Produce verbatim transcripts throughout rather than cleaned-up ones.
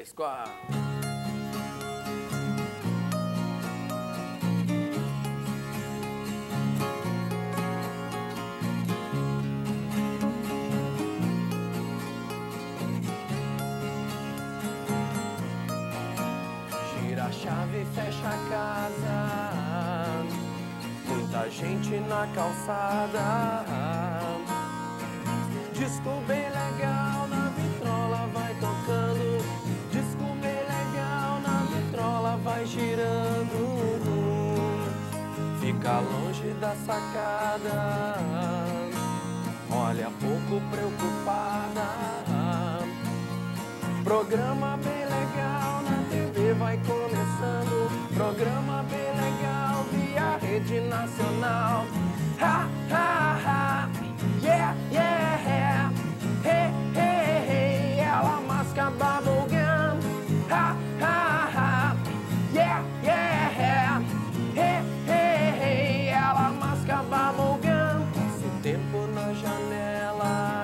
três, quatro. Gira a chave, fecha a casa, muita gente na calçada. Disco bem legal na vitrola vai tocando, disco bem legal na vitrola vai girando. Fica longe da sacada, olha pouco preocupada. Programa bem legal na T V vai começando, programa bem legal via rede nacional. Ha, ha, ha, yeah, yeah, hey, hey, hey, ela masca bubblegum. Ha, ha, ha, yeah, yeah, hey, hey, hey, ela masca bubblegum. Passa o tempo na janela,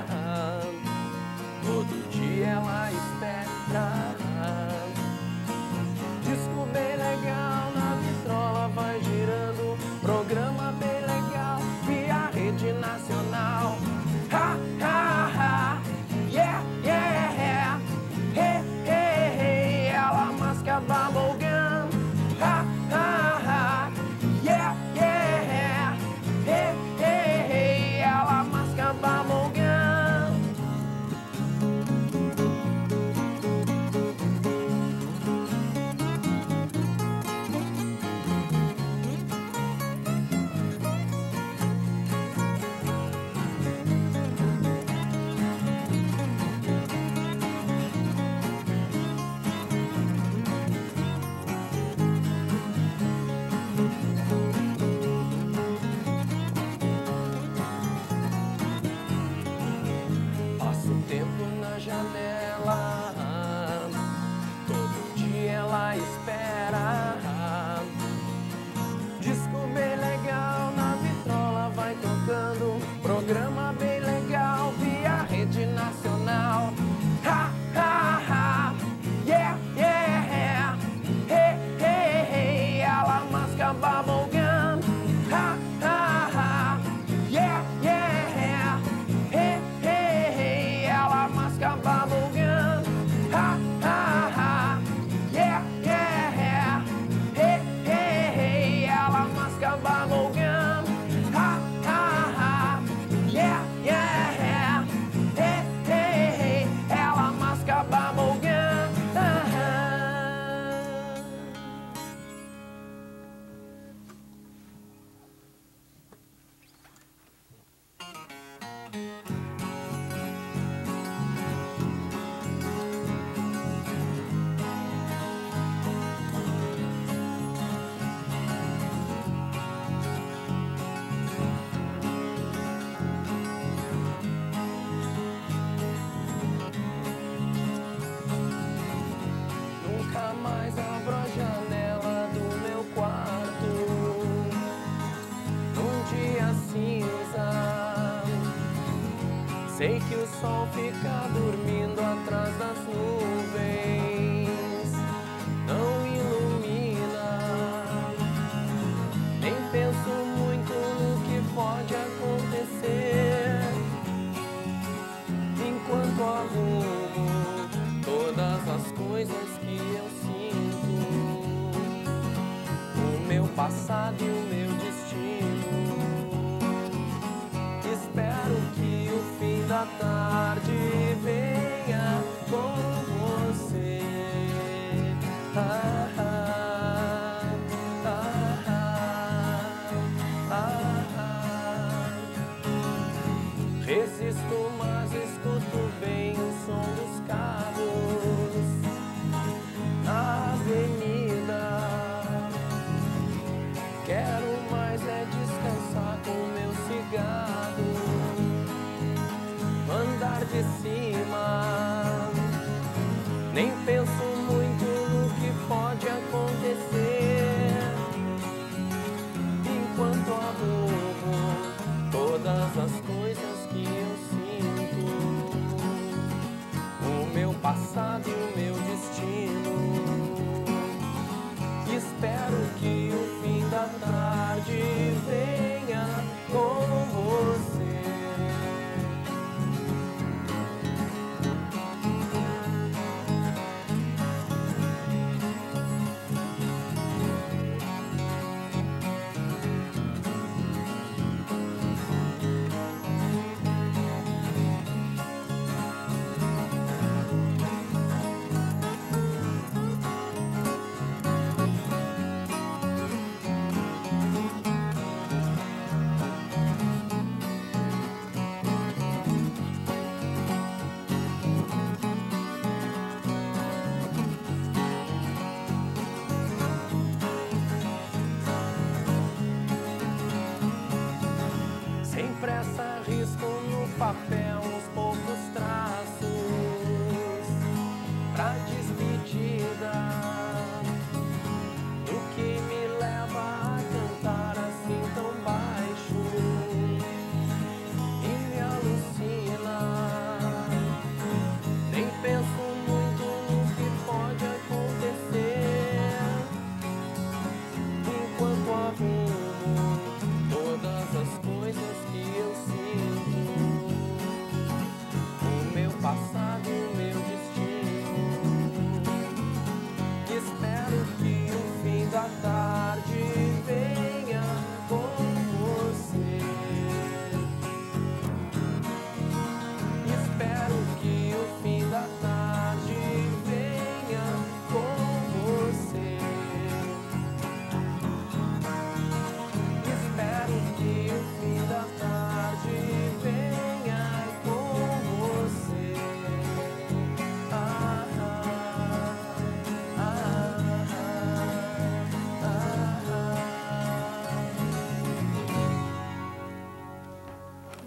todo dia ela espera. Disco bem legal na vitrola vai girando, programa bem legal via rede nacional. Ha, ha, ha, yeah, yeah, hey, hey, hey, ela masca bubblegum. Ha, ha, ha, yeah, yeah, hey, hey, hey, ela masca bubblegum. Passa o tempo na janela, todo dia ela espera. Disco bem legal na vitrola vai tocando, programa bem legal via rede nacional. Ha, ha, ha, yeah, yeah, hey, hey, hey, ela masca bubblegum. Ha, ha, ha, yeah, yeah, hey, hey, hey, ela masca bubblegum. Ha, ha, ha, yeah, yeah, hey, hey, hey, ela masca bubblegum. Ha, ha, ha, yeah, yeah, hey, hey, hey, ela masca bubblegum. Nunca mais abro a janela do meu quarto num dia cinza. Sei que o sol fica dormindo atrás das nuvens, não ilumina. Nem penso muito no que pode acontecer enquanto arrumo todas as coisas que eu sinto, o meu passado e o meu destino. Espero que o fim da tarde venha com você. Ah, ah, ah, ah, ah, ah. Resisto, mas escuto bem o som dos carros na avenida. Quero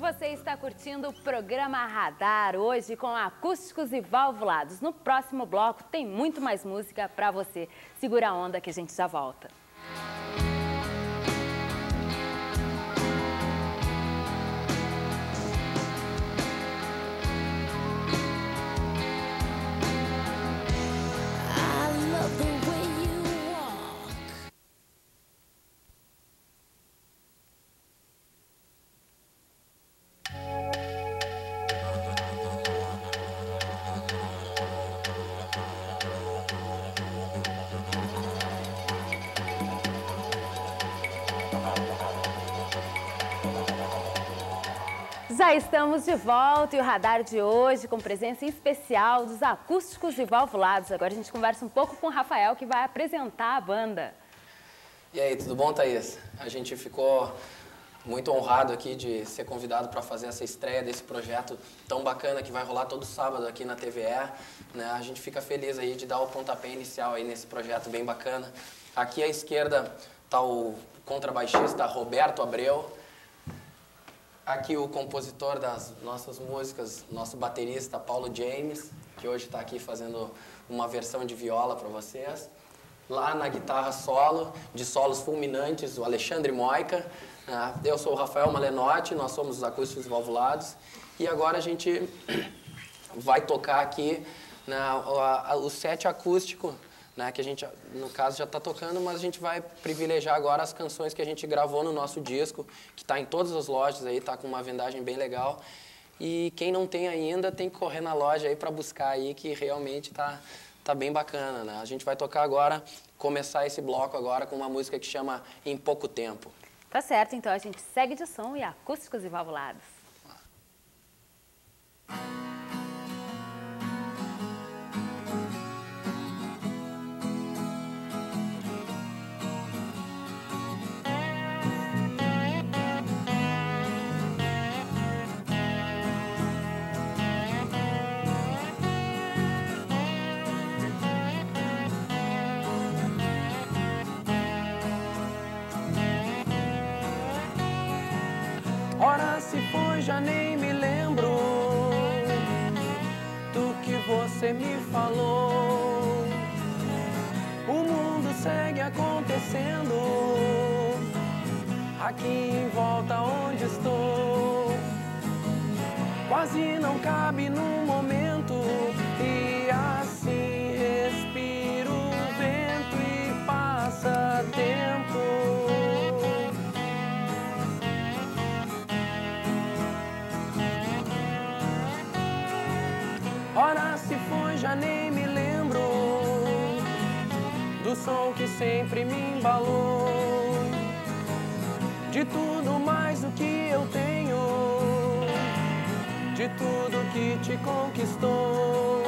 Você está curtindo o programa Radar, hoje com acústicos e valvulados. No próximo bloco tem muito mais música para você. Segura a onda que a gente já volta. Já estamos de volta e o Radar de hoje com presença especial dos acústicos e valvulados. Agora a gente conversa um pouco com o Rafael, que vai apresentar a banda. E aí, tudo bom, Thaís? A gente ficou muito honrado aqui de ser convidado para fazer essa estreia desse projeto tão bacana que vai rolar todo sábado aqui na T V E. Né? A gente fica feliz aí de dar o pontapé inicial aí nesse projeto bem bacana. Aqui à esquerda está o contrabaixista Roberto Abreu. Aqui o compositor das nossas músicas, nosso baterista Paulo James, que hoje está aqui fazendo uma versão de viola para vocês. Lá na guitarra solo, de solos fulminantes, o Alexandre Moica. Eu sou o Rafael Malenotti, nós somos os acústicos valvulados. E agora a gente vai tocar aqui, né, o set acústico, né, que a gente, no caso, já está tocando, mas a gente vai privilegiar agora as canções que a gente gravou no nosso disco, que está em todas as lojas aí, está com uma vendagem bem legal. E quem não tem ainda, tem que correr na loja aí para buscar aí, que realmente está tá bem bacana, né? A gente vai tocar agora, começar esse bloco agora com uma música que chama Em Pouco Tempo. Tá certo, então a gente segue de som e acústicos e valvulados. Ora se foi, já nem me lembro do que você me falou. O mundo segue acontecendo aqui em volta onde estou. Quase não cabe num momento e assim respiro o vento e passa tempo. Ora se foi, já nem me lembro do som que sempre me embalou, de tudo mais do que eu tenho, de tudo que te conquistou.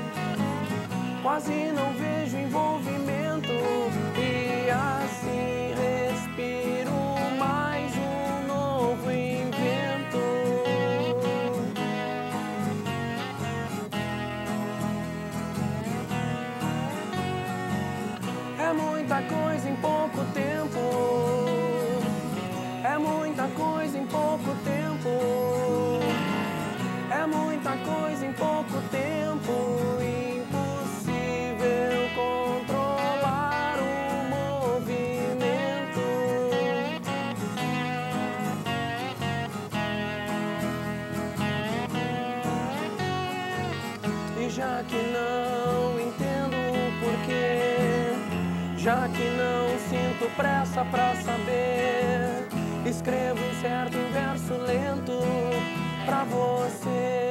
Quase não vejo envolvimento e assim respiro mais um novo invento. É muita coisa em pouco tempo, é muita coisa em pouco tempo, é muita coisa em pouco tempo, impossível controlar o movimento. E já que não entendo o porquê, já que não sinto pressa pra saber, escrevo incerto em verso lento pra você.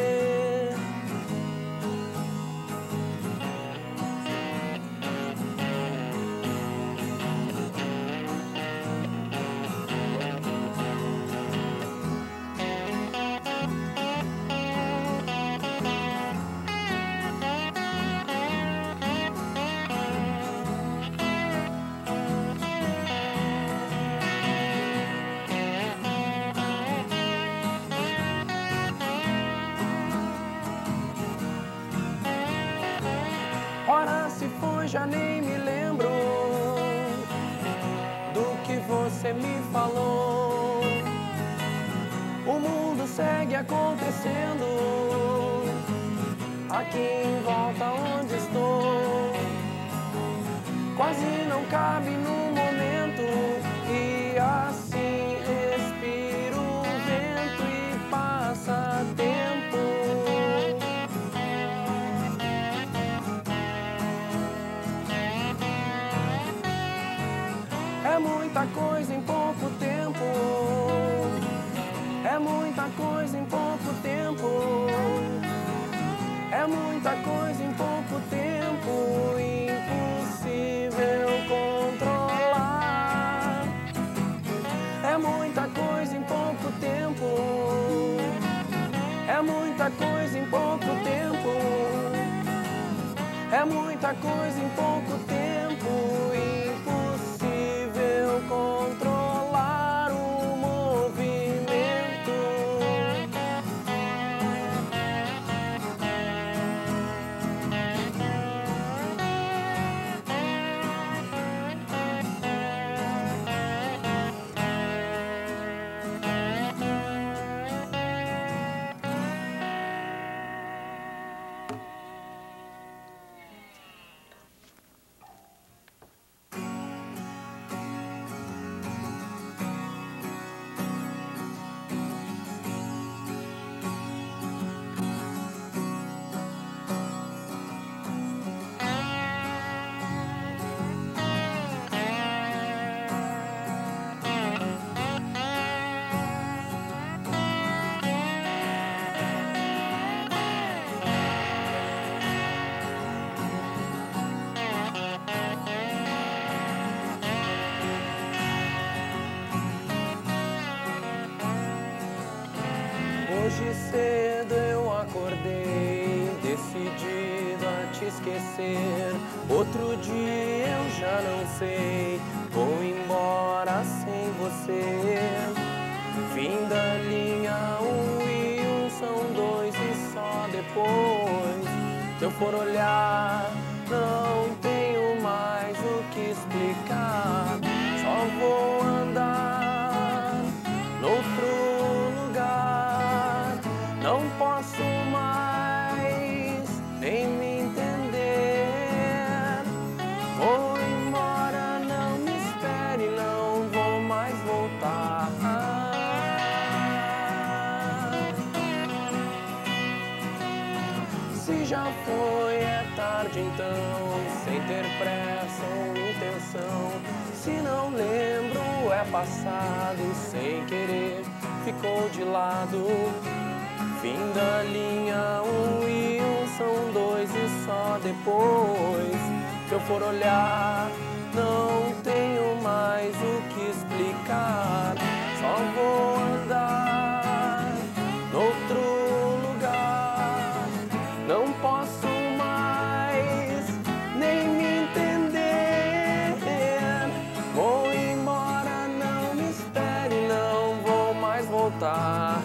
Ora se foi, já nem me lembro do que você me falou. O mundo segue acontecendo aqui em volta onde estou. Quase não cabe no momento e assim respiro o vento e passa tempo. É muita coisa em pouco tempo. É muita coisa em pouco tempo. É muita coisa em pouco tempo. Impossível controlar. É muita coisa em pouco tempo. É muita coisa em pouco tempo. É muita coisa em pouco tempo. Impossível controlar o movimento. Hoje cedo eu acordei, decidido a te esquecer. Outro dia eu já não sei, vou embora sem você. Fim da linha um e um são dois e só depois, se eu for olhar, não tenho mais o que explicar. Só vou andar noutro lugar. Não posso mais nem me entender. Vou embora, não me espere, não vou mais voltar. Se já foi, é tarde então, sem ter pressa ou intenção. Se não lembro, é passado, sem querer, ficou de lado. Fim da linha um e um são dois e só depois, se eu for olhar, não tenho mais o que explicar. Só vou andar noutro lugar. Não posso mais nem me entender. Vou embora, não me espere, não vou mais voltar.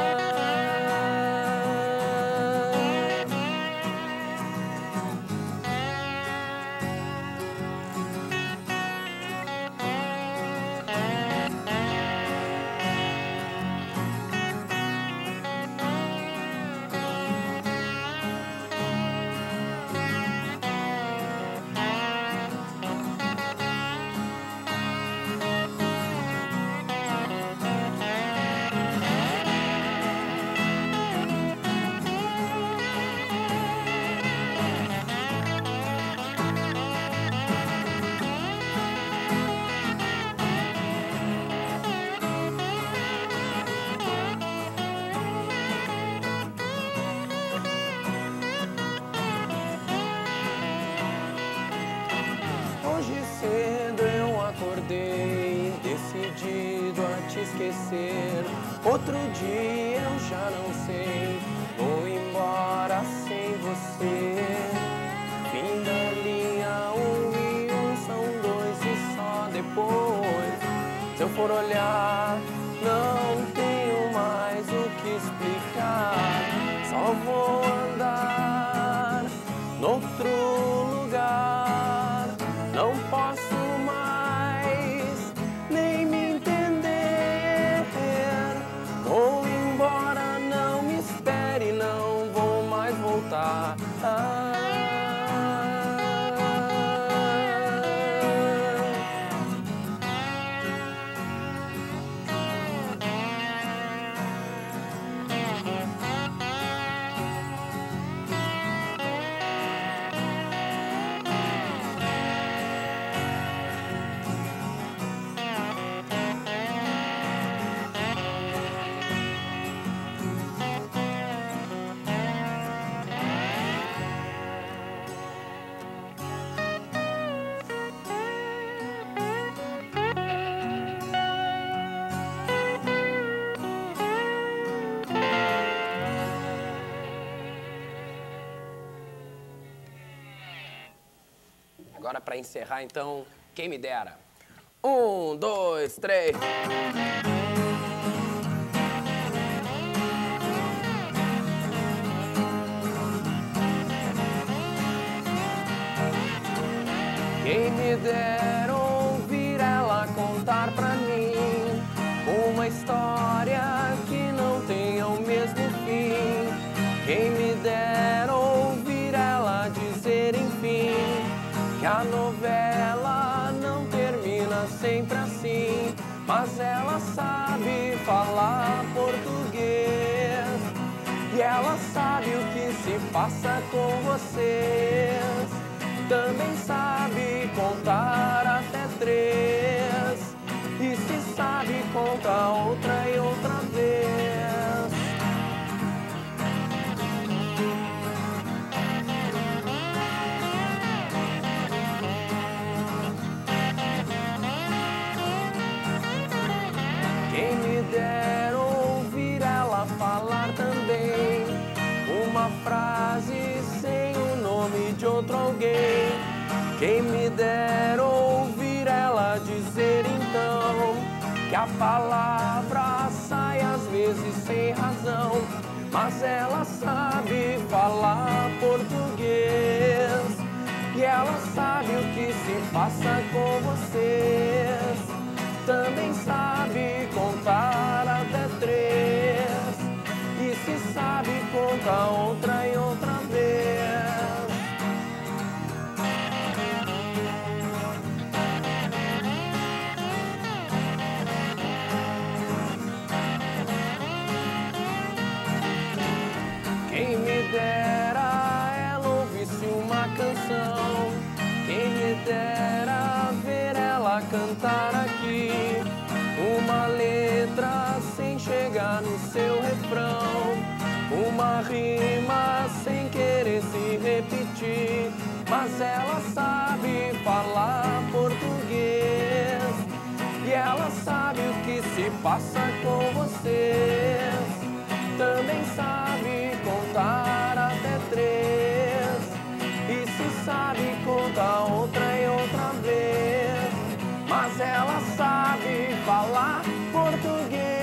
Hoje cedo eu acordei, decidido a te esquecer. Outro dia eu já não sei, vou embora sem você. Fim da linha um e um são dois e só depois, se eu for olhar, não tenho mais o que explicar. Só vou andar noutro lugar. Não posso mais nem me entender. Vou embora, para encerrar, então, quem me dera. Um, dois, três... Quem me dera ouvir ela contar pra mim uma história que não tenha o mesmo fim. Quem me dera ouvir ela dizer, enfim, que a novela não termina sempre assim, mas ela sabe falar português e ela sabe o que se passa com vocês. Também sabe contar até três e se sabe contar outra e outra vez. Quem me dera ouvir ela falar também uma frase sem o nome de outro alguém. Quem me dera ouvir ela dizer então que a palavra sai às vezes sem razão, mas ela sabe falar português e ela sabe o que se passa com vocês. Também sabe contar até três e se sabe contar outra e outra vez. Quem me dera ela ouvisse uma canção, quem me dera ver ela cantar aqui uma letra sem chegar no seu refrão, uma rima sem querer se repetir, mas ela sabe falar português e ela sabe o que se passa com vocês. Também sabe contar até três e se sabe contar outra e outra vez, mas ela sabe falar português.